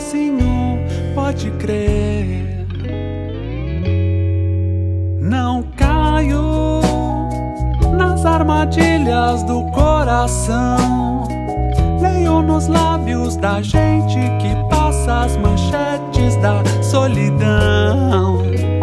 sozinho, pode crer. Não caio nas armadilhas do coração. Leio nos lábios da gente que passa as manchetes da solidão.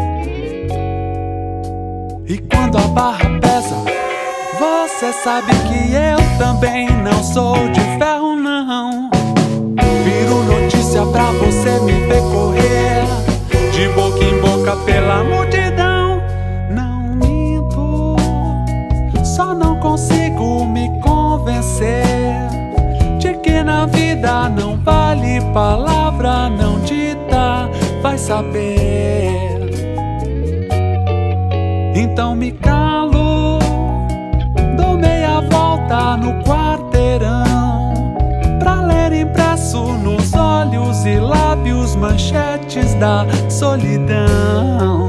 E quando a barra pesa, você sabe que eu também não sou de ferro, não. Viro notícia pra você me ver correr de boca em boca pela multidão. Não minto, só não consigo me convencer de que na vida não vale palavra não dita, vai saber. Então me calo, dou meia volta no quarteirão pra ler impresso nos olhos e lábios manchetes da solidão.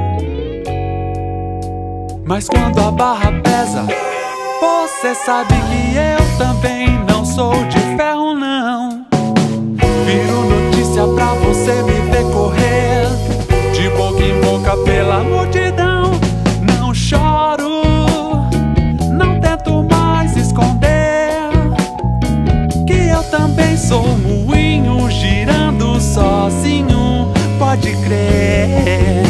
Mas quando a barra pesa, você sabe que eu também não sou de ferro, não. Viro notícia pra você me ver correr de boca em boca pela multidão. Não choro, não tento mais esconder que eu também sou um moinho girando sozinho, pode crer.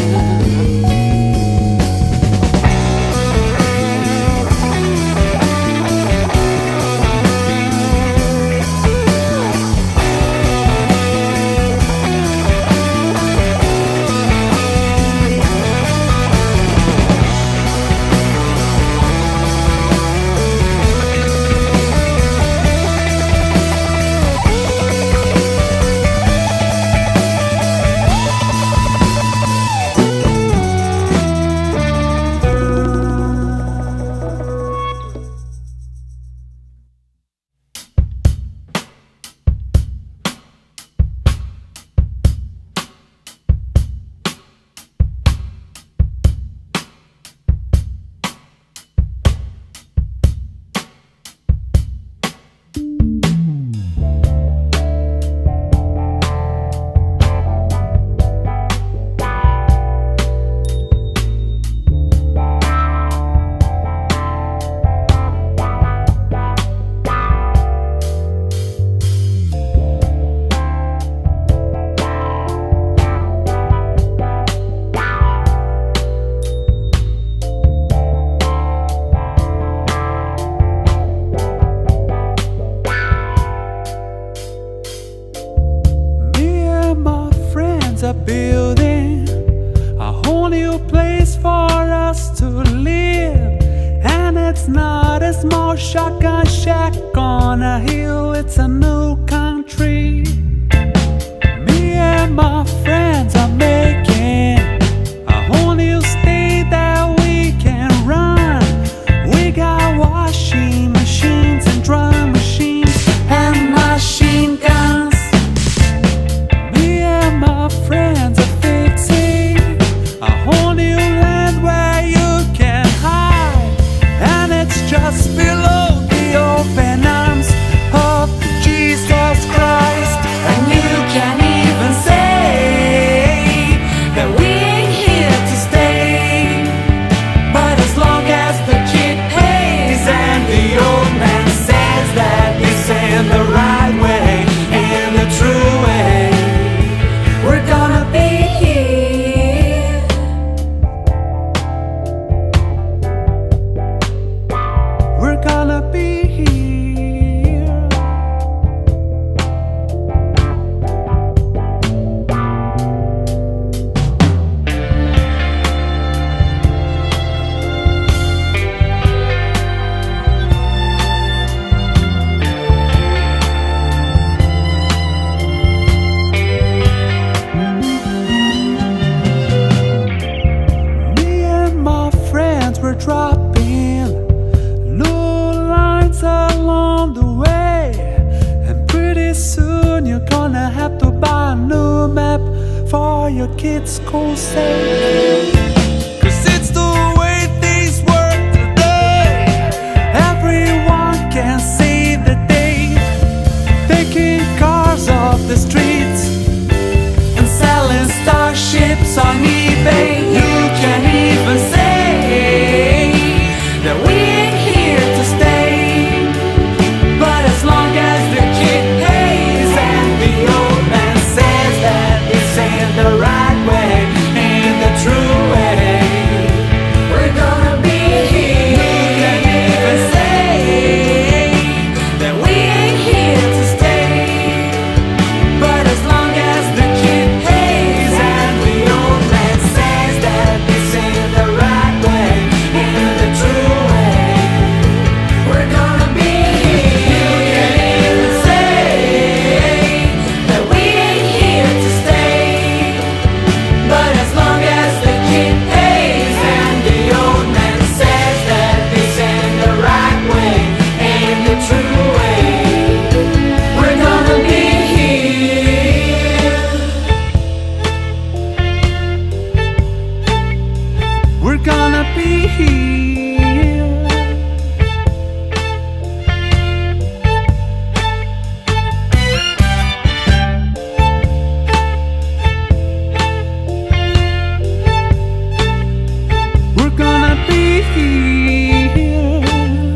Building a whole new place for us to live, and it's not a small shotgun shack on a hill, it's a new country. Me and my friends are making a whole new state that we can run. We got washing machines and drum machines and machine guns. Me and my friends are fixing a whole new land where you can hide, and it's just below the open arms of Jesus Christ. And you can even say that we ain't here to stay, but as long as the kid pays and the old man says that he's in the right way, in the true way, we're gonna be here. We're gonna be here. Me and my friends were dropping new lines along the way, and pretty soon you're gonna have to buy a new map for your kids' school sake. 'Cause it's the way things work today. Everyone can see that they taking cars off the streets books on eBay. You can even say that we ain't here to stay. But as long as the kid pays and the old man says that this ain't the right way, ain't the true way, we're gonna be here. You can even say that we ain't here to stay. But as long as the kid pays and the old man says that this ain't the right way, ain't the true way, we're gonna be here. You can even say that we ain't here to stay. But as long as the kid pays and the old man says that this ain't the right way, ain't the true way, we're gonna be here. We're gonna be here. We're gonna be here.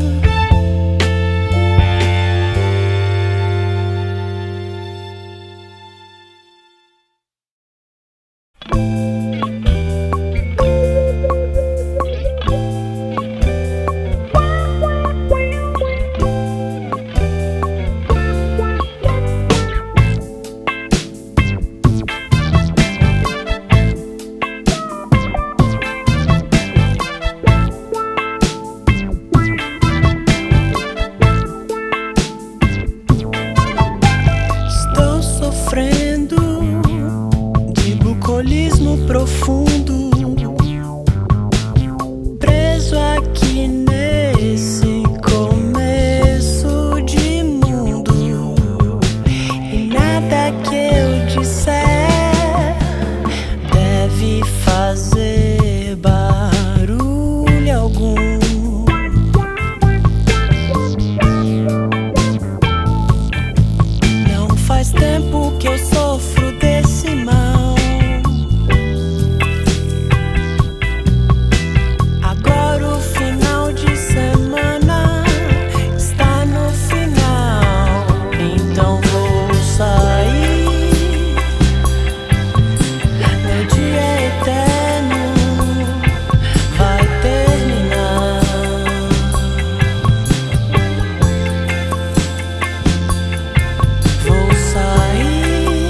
Estou sofrendo de bucolismo profundo, preso aqui nesse começo de mundo. E nada que eu disser deve fazer barulho algum. Não faz tempo que eu sofro desse mal. Agora o final de semana está no final. Então vou sair. Meu dia eterno vai terminar. Vou sair.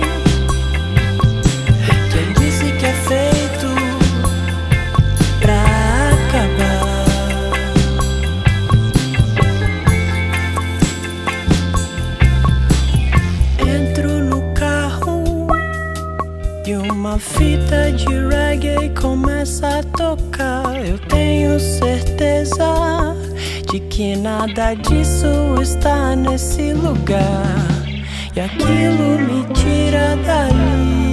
Quem disse que é feito pra acabar? Entro no carro e uma fita de reggae começa a tocar. Eu tenho certeza de que nada disso está nesse lugar. E aquilo me tira dali.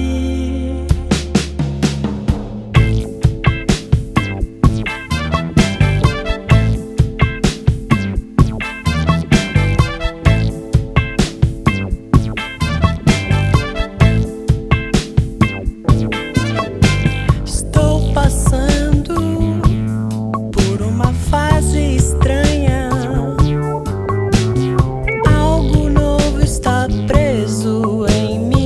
Estou passando por uma fase estranha. Algo novo está preso em mim.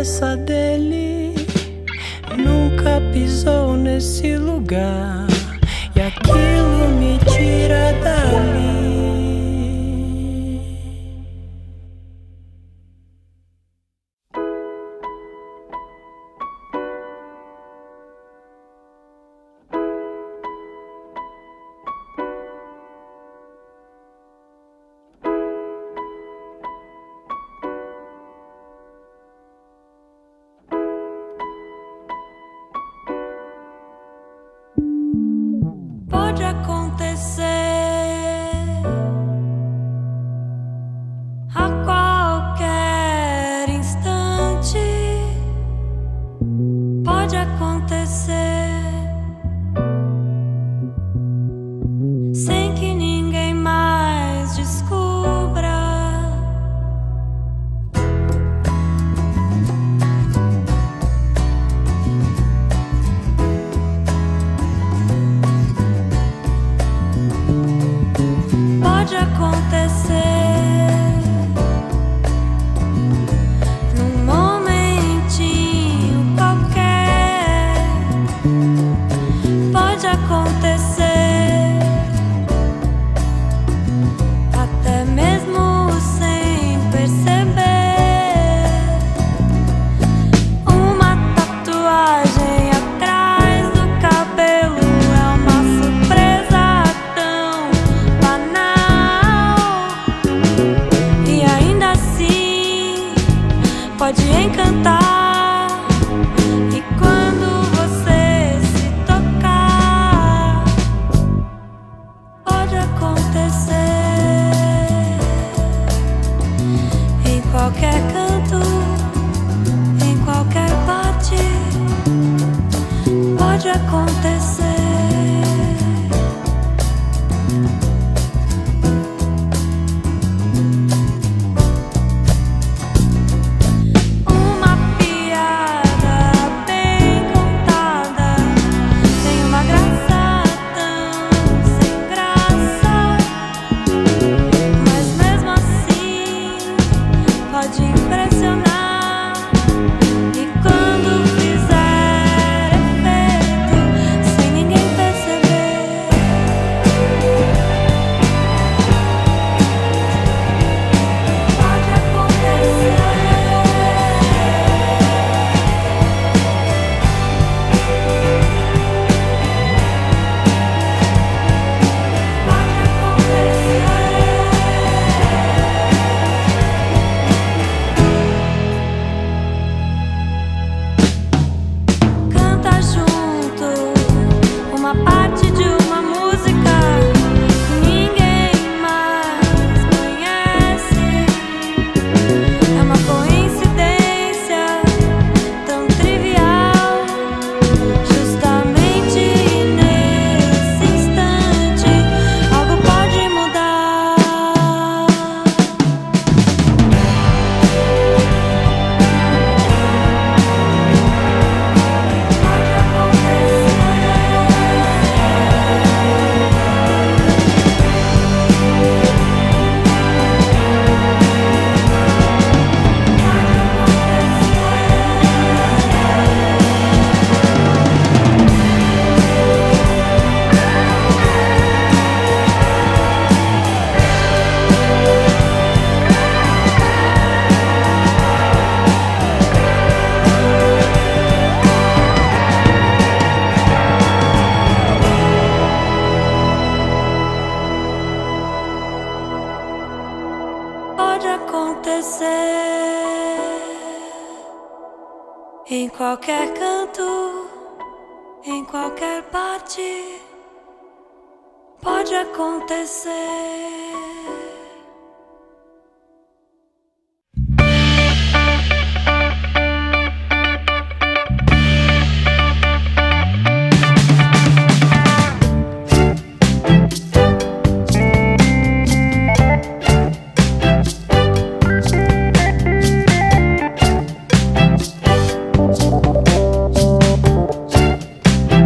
cabeça dele nunca pisou nesse lugar, e aquilo me tira dali. Pode acontecer a qualquer instante, pode acontecer sem que ninguém mais descubra. Pode acontecer num momentinho qualquer, pode acontecer até mesmo sem perceber. Uma tatuagem atrás do cabelo é uma surpresa tão banal, e ainda assim pode encantar. E quando você se tocar, pode acontecer em qualquer canto, em qualquer parte, pode acontecer. Uma piada bem contada tem uma graça tão sem graça, mas mesmo assim pode impressionar. E quando fizer efeito sem ninguém perceber, pode acontecer. Canta junto uma parte de uma música que ninguém mais conhece. É uma coincidência tão trivial, justamente nesse instante algo pode mudar. Pode acontecer em qualquer canto, em qualquer parte, pode acontecer.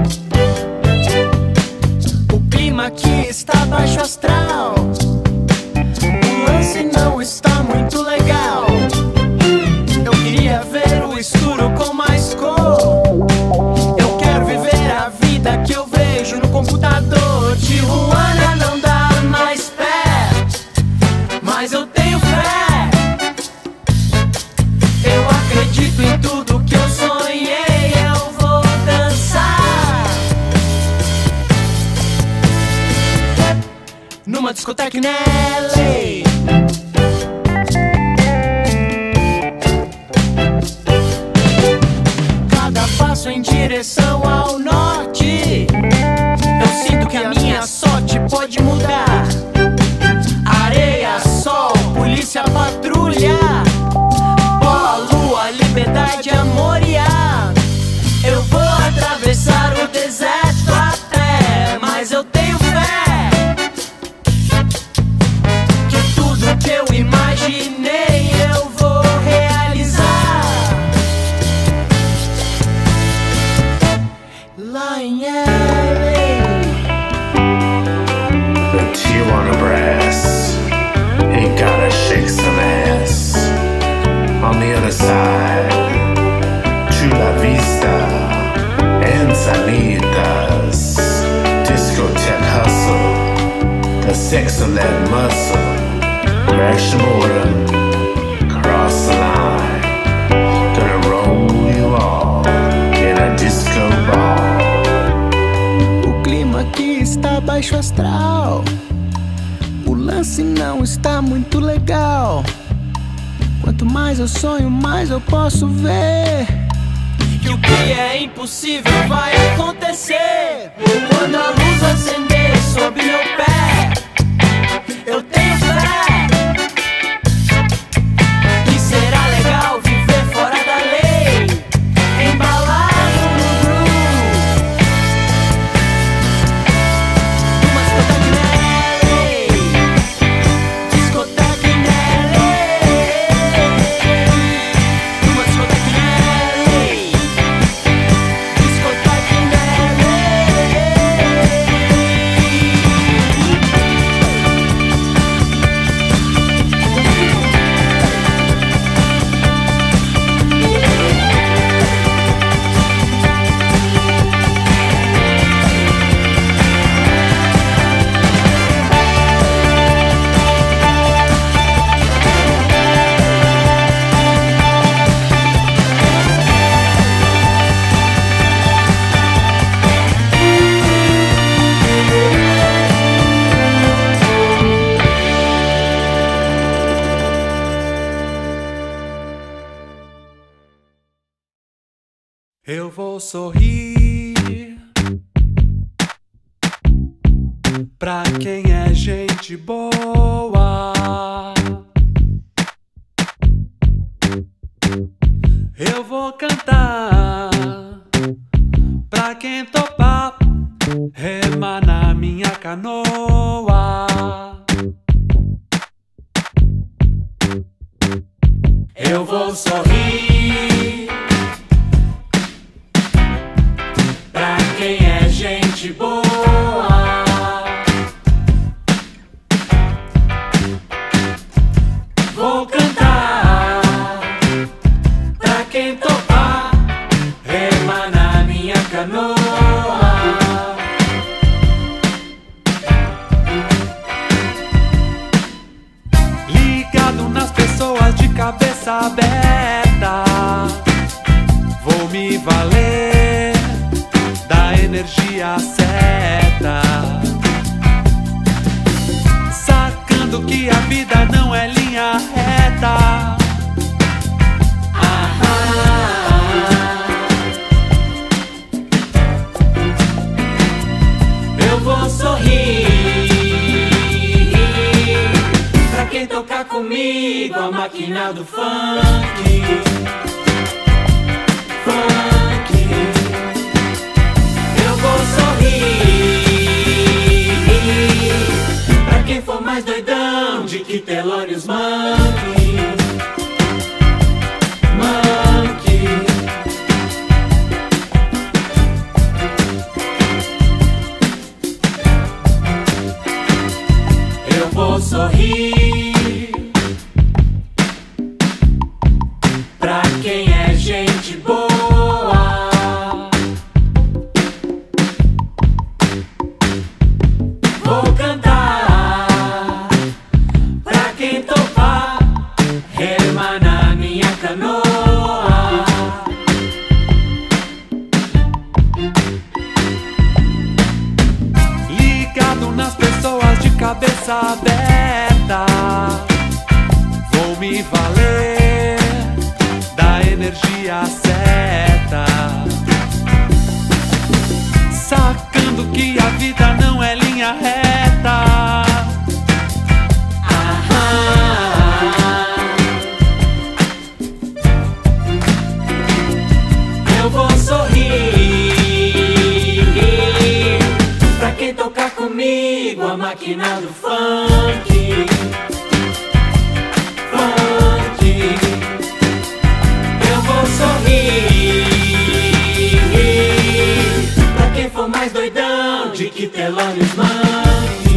O clima aqui está baixo astral. discoteca in LA. Cada passo em direção ao norte, eu sinto que a minha sorte pode mudar. Areia, sol, polícia, patrulha, pó, lua, liberdade, amor e ar. Eu vou atravessar o deserto a pé, mas eu tenho fé que tudo que eu imaginei eu vou realizar. Lá em LA, the Tijuana Brass ain't gotta shake some ass. On the other side, Chula Vista and Salitas, discotheque hustle, the sex of that muscle, crash the motor, cross the line, gonna roll you all in a disco ball. o clima aqui está baixo astral, o lance não está muito legal. Quanto mais eu sonho, mais eu posso ver que o que é impossível vai acontecer. Quando a luz acender sob meu pé, eu tenho fé que será legal viver fora da lei, embalado no groove. Uma discoteca in LA, uma discoteca in LA, discoteca in LA. Eu vou sorrir pra quem é gente boa. Eu vou cantar pra quem topar remar na minha canoa. Eu vou sorrir pra quem é gente boa. Vou cantar pra quem topar remar na minha canoa. Ligado nas pessoas de cabeça aberta, vou me valer da energia certa, sacando que a vida não é linha reta. Eu vou sorrir pra quem tocar comigo a máquina do funk. Eu vou sorrir pra quem for mais doidão de que Telórios Monkey. Eu vou sorrir pra quem é gente boa. Vou cantar pra quem topar remar na minha canoa. Ligado nas pessoas de cabeça aberta, vou me valer da energia certa, sacando que a vida não é linha reta. Eu vou sorrir pra quem tocar comigo a máquina do funk. Funk. Eu vou sorrir pra quem for mais doidão de que Thelonious Monk.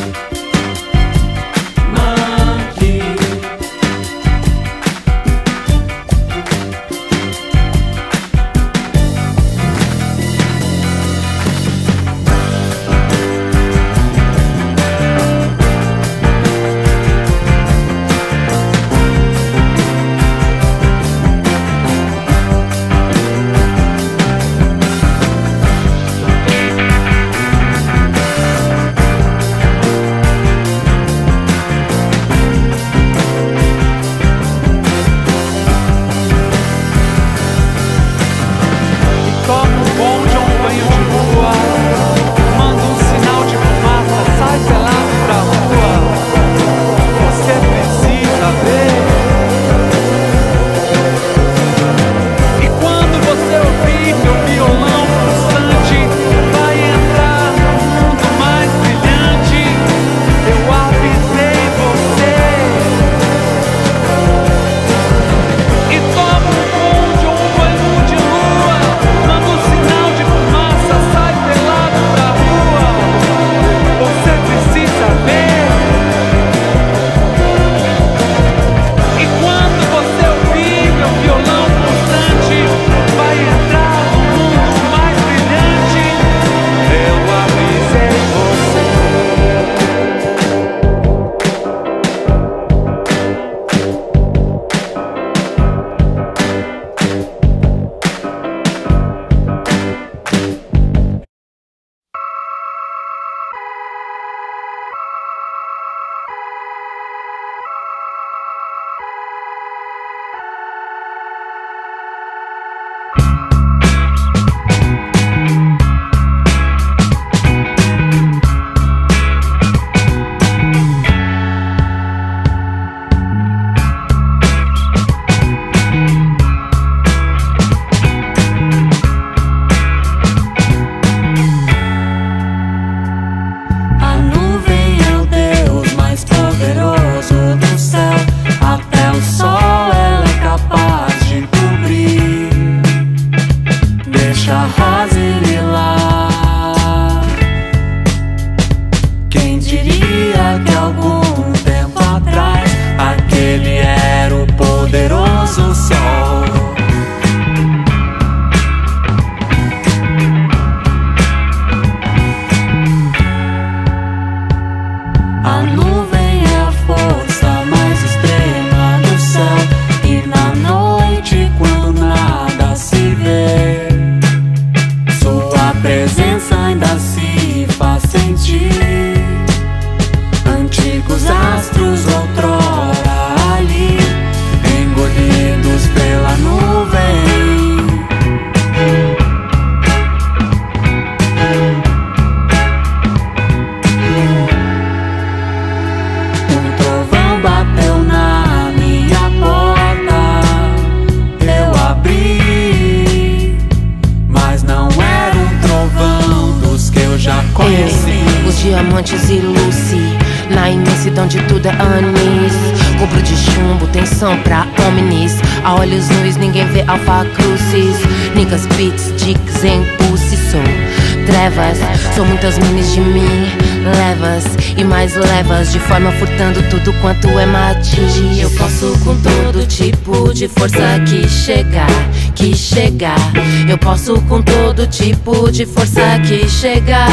diamantes e Lucy. Na imensidão de tudo é anis. Cobro de chumbo, tensão pra omnis. A olhos nus ninguém vê Alpha Crucis. Niggas, beats, dicks, impulse. Sou trevas, sou muitas minis de mim. Levas e mais levas, de forma furtando tudo quanto é matiz. Eu posso com todo tipo de força que chegar, que chegar. Eu posso com todo tipo de força que chegar.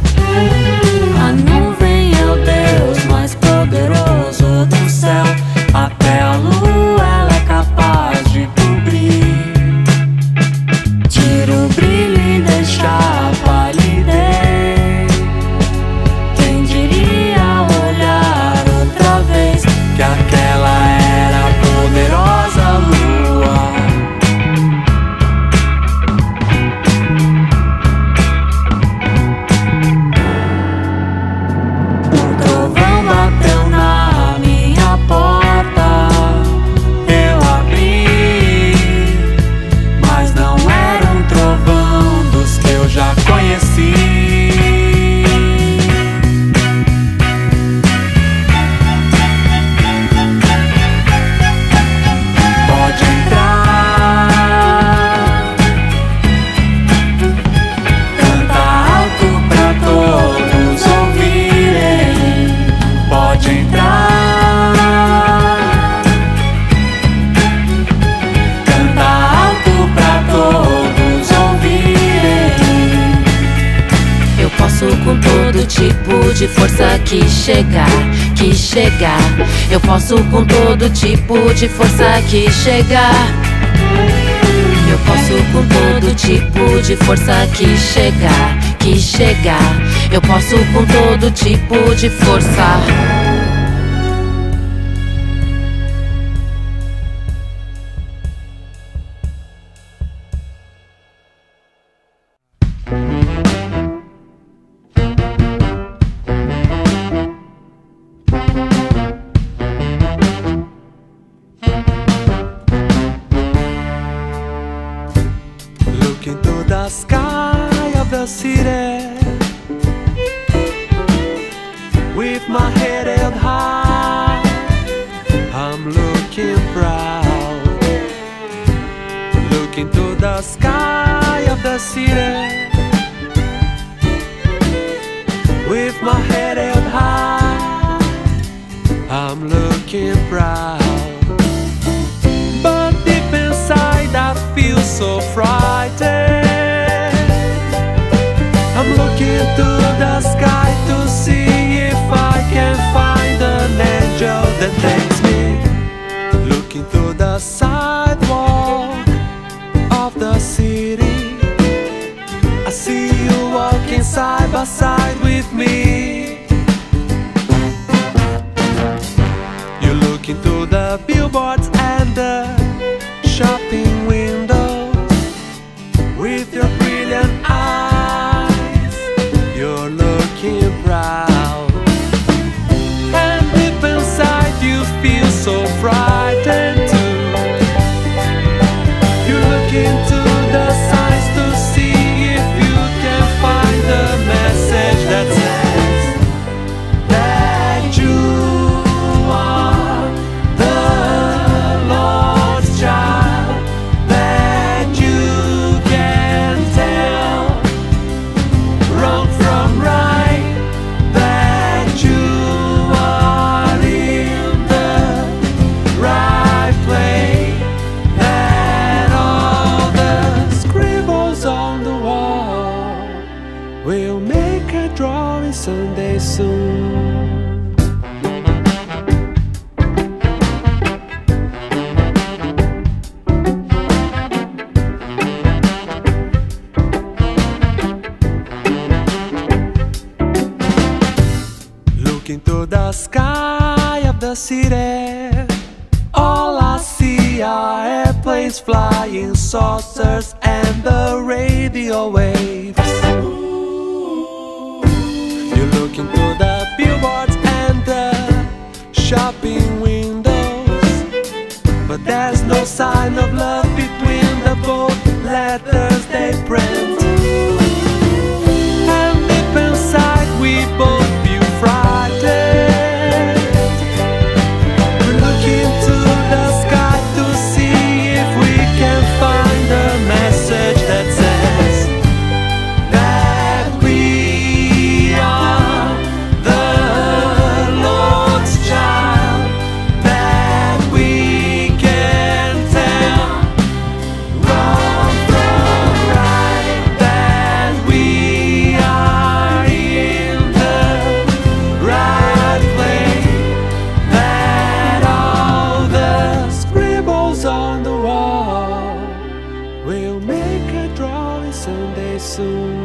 A nuvem é o Deus mais poderoso do céu. Até a lua ela é capaz de cobrir. Tira o brilho e deixa a palidez. Quem diria tipo de força que chegar. Eu posso com todo tipo de força que chegar. Eu posso com todo tipo de força que chegar. Eu posso com todo tipo de força. Look into the sky of the city with my head held high. I'm looking proud. Look into the sky of the city with my head held high. I'm looking proud. But deep inside I feel so frightened. I'm looking to the sky to see if I can find an angel that takes me. Looking to the sidewalk of the city, I see you walking side by side with me. You look into the billboards and the shopping windows with your brilliant eyes. You're looking proud, and deep inside you feel so frightened too. You look into the signs to see if you can find a message that says that you are the Lord's child, that you can tell wrong from right, that you are in the right place, that all the scribbles on the wall will make a drawing someday soon. Look into the sky of the city. All I see are airplanes, flying saucers, and the radio waves. You look into the billboards and the shopping windows, but there's no sign of love between the both letters they print. And deep inside we both feel frightened. We're looking to the sky to see if we can find a message that says that we are the Lord's child, that we can tell wrong from right, that we are in the right place, that all the scribbles on the wall will make a drawing someday soon.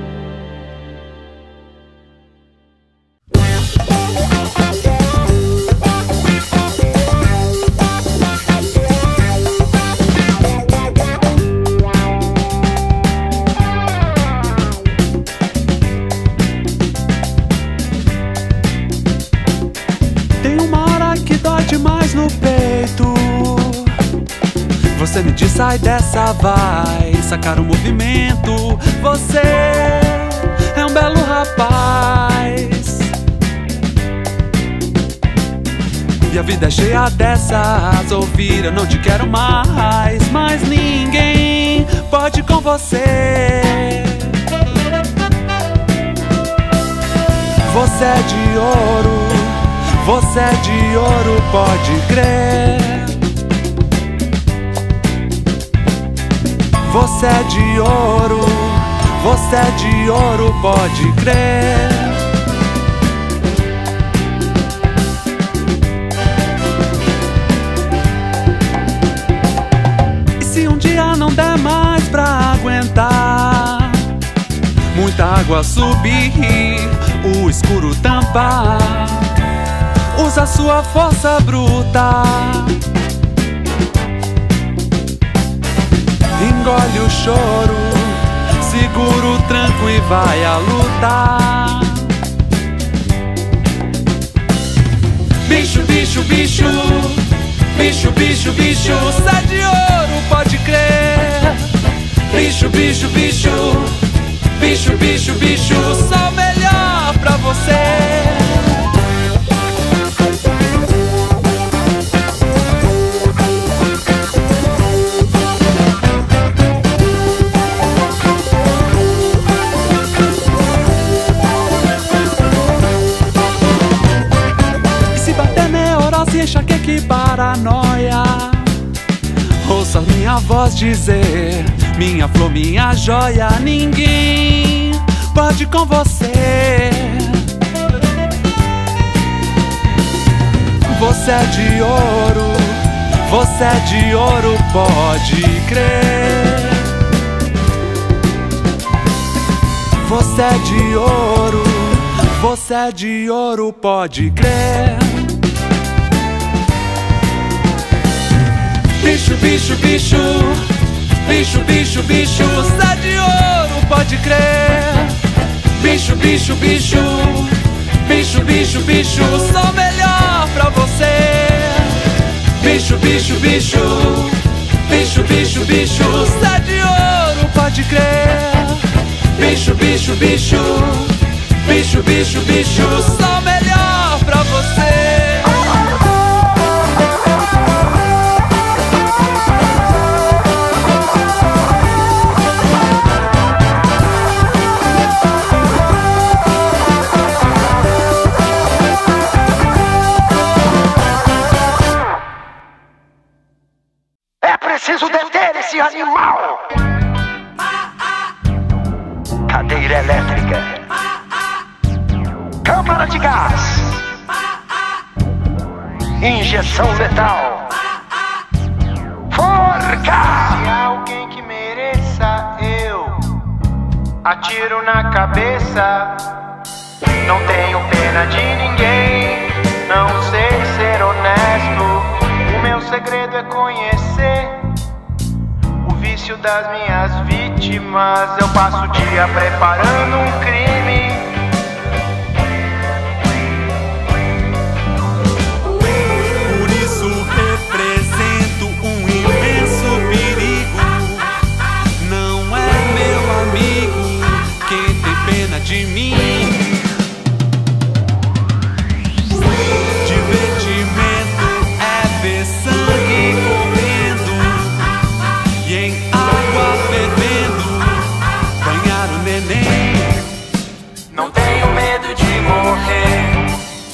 Tem uma hora que dói demais no peito. Você me diz, sai dessa, vai sacar o movimento. Você é um belo rapaz e a vida é cheia dessas. Ouvir eu não te quero mais, mas ninguém pode com você. Você é de ouro, você é de ouro, pode crer. Você é de ouro, você é de ouro, pode crer. água subir, o escuro tampar. Usa sua força bruta, engole o choro, segura o tranco e vai a lutar. Bicho, bicho, bicho, bicho, bicho, bicho, sai de ouro, pode crer. Bicho, bicho, bicho, bicho, bicho, bicho, só o melhor pra você. Enxaqueca e paranoia. Ouça minha voz dizer: minha flor, minha joia, ninguém pode com você. Você é de ouro, você é de ouro, pode crer. Você é de ouro, você é de ouro, pode crer. Bicho, bicho, bicho, bicho, bicho, bicho, sai de ouro, pode crer. Bicho, bicho, bicho, bicho, bicho, bicho, só o melhor pra você. Bicho, bicho, bicho, bicho, bicho, bicho, sai de ouro, pode crer. Bicho, bicho, bicho, bicho, bicho, bicho, só o melhor pra você. Preciso deter esse animal! Cadeira elétrica. Câmara de gás. Injeção letal. Forca! Se há alguém que mereça, eu atiro na cabeça. Não tenho pena de ninguém, não sei ser honesto. O meu segredo é conhecer o vício das minhas vítimas. Eu passo o dia preparando um crime. Por isso represento um imenso perigo. Não é meu amigo quem tem pena de mim. Divertimento é ver sangue correndo e em água fervendo banhar o neném. Não tenho medo de morrer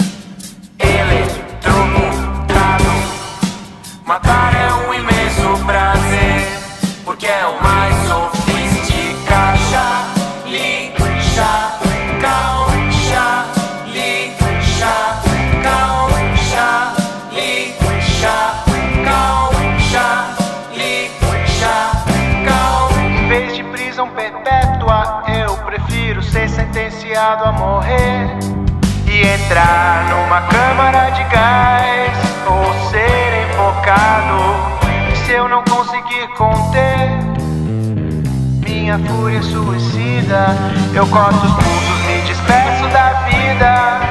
eletrocutado. Matar é um imenso prazer, porque é o mais sofisticado. Lixa, calcha, lixa, calcha, lixa, calcha, lixa, calcha. Em vez de prisão perpétua, eu prefiro ser sentenciado a morrer e entrar numa câmara de gás ou ser enforcado. E se eu não conseguir conter minha fúria suicida, eu corto os pulsos, me despeço da vida.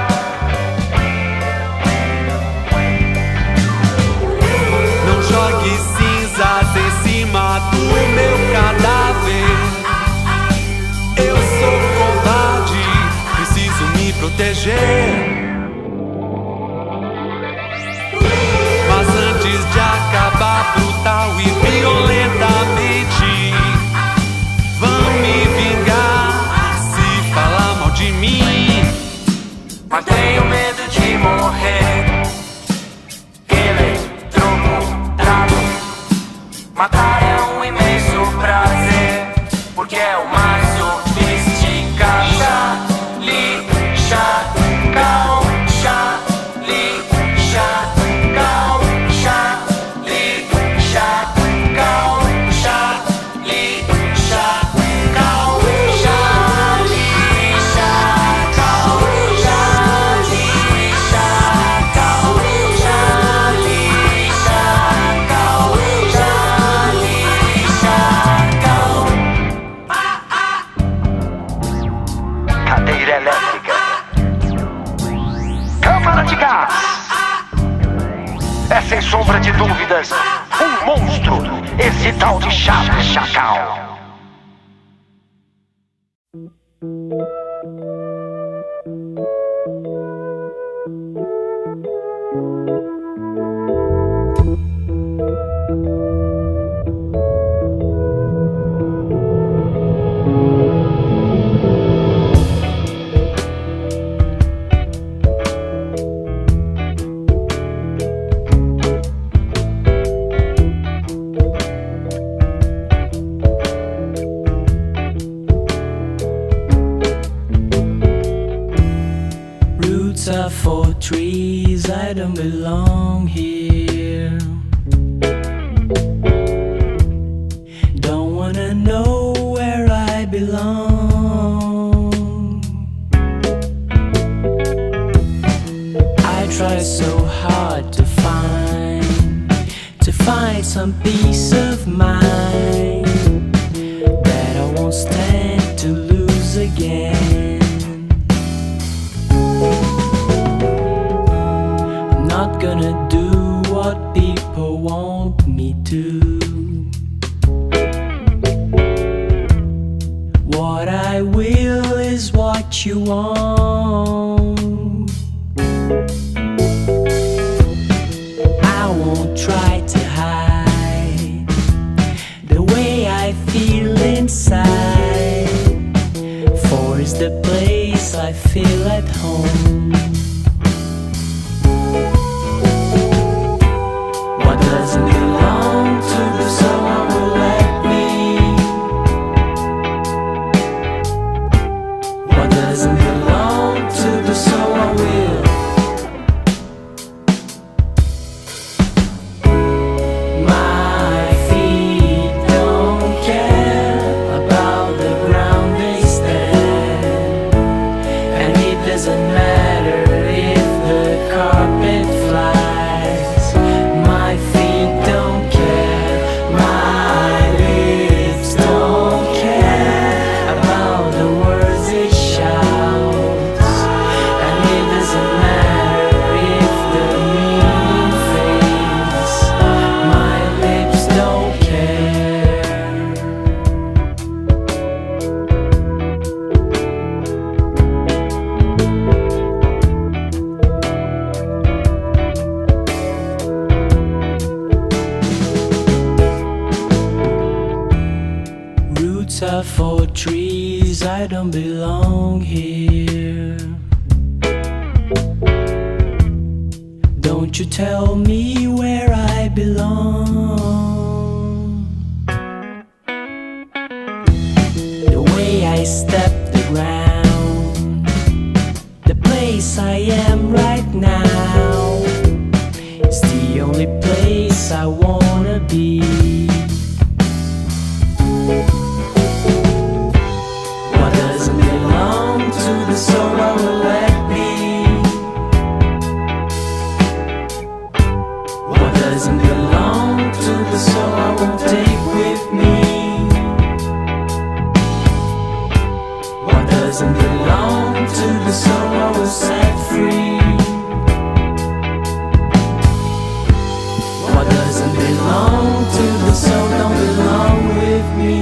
Não jogue cinzas em cima do meu cadáver. Eu sou covarde, preciso me proteger. Mas antes de acabar brutal e violentamente, vão me vingar se falar mal de mim. Mas tenho medo de morrer eletrocutado. Matar é um imenso prazer, porque é o mais sofisticado. Lixa, calma. sombra de dúvidas, um monstro, esse tal de Charles Chacal. For trees, I don't belong here. Don't wanna know where I belong. I try so hard to find some peace of mind that I won't stand to lose again. Not gonna do what people want me to. What I will is what you want. I won't try to hide the way I feel inside, for it's the place I feel at home. Doesn't belong to the soul, I will let me. What doesn't belong to the soul, I will. My feet don't care about the ground they stand, and it doesn't matter if the carpet flies. My feet don't care, my lips don't care about the words it shouts, and it doesn't matter if the meaning fades. My lips don't care. Roots are for trees, I don't belong here. Don't you tell me where I belong. The way I step the ground, the place I am right now, it's the only place I wanna be. What doesn't belong to the soul, I will let be. What doesn't belong to the soul, I won't take with me. What doesn't belong to the soul, I will set free. What doesn't belong to the soul, don't belong with me.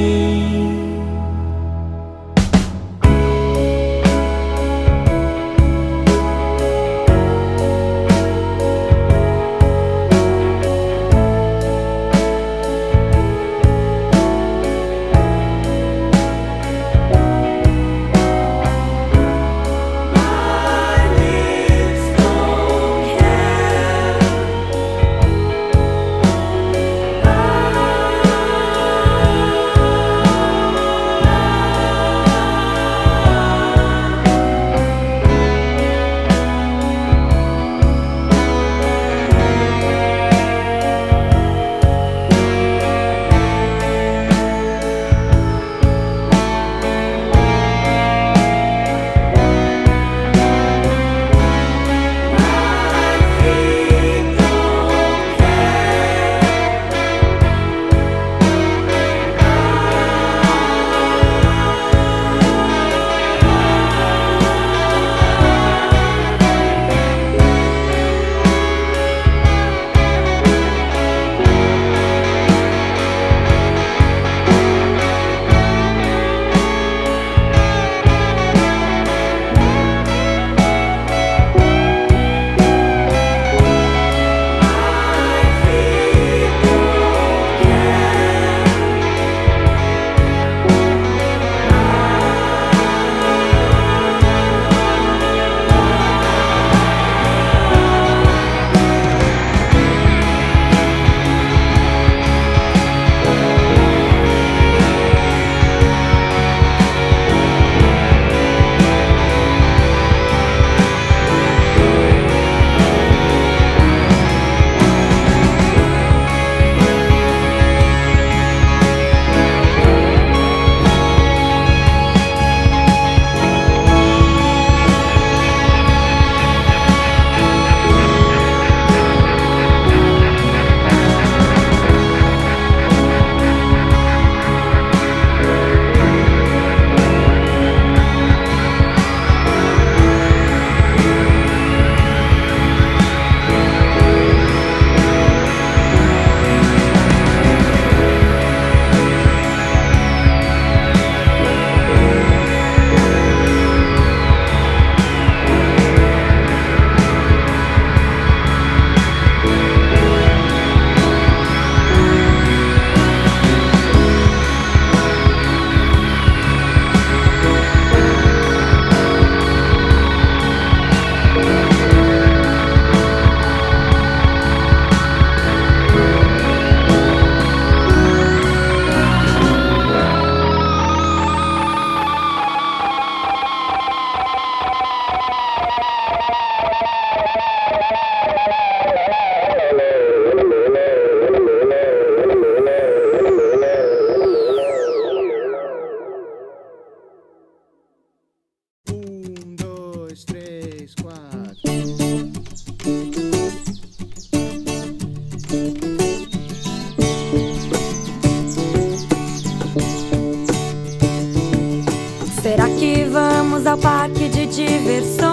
Será que vamos ao parque de diversões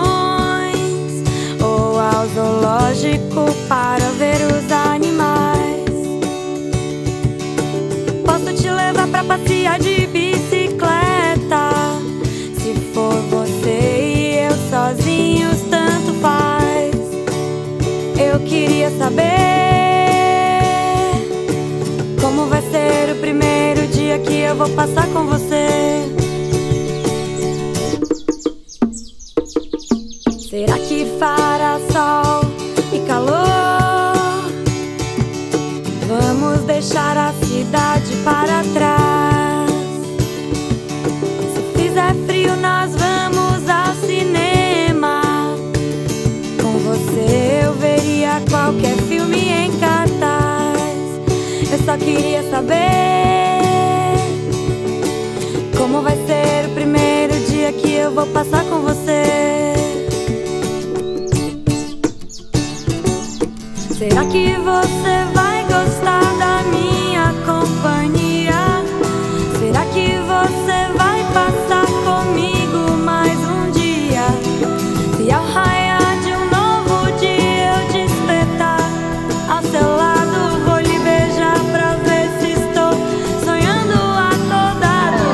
ou ao zoológico para ver os animais? Posso te levar pra passear de bicicleta. Se for você e eu sozinhos, tanto faz. Eu queria saber como vai ser o primeiro dia que eu vou passar com você. Será que fará sol e calor? Vamos deixar a cidade para trás. Se fizer frio, nós vamos ao cinema. Com você eu veria qualquer filme em cartaz. Eu só queria saber como vai ser o primeiro dia que eu vou passar com você. Será que você vai gostar da minha companhia? Será que você vai passar comigo mais um dia? Se ao raiar de um novo dia eu despertar ao seu lado, vou lhe beijar pra ver se estou sonhando acordado.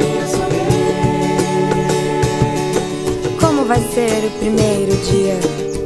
Como vai ser o primeiro dia?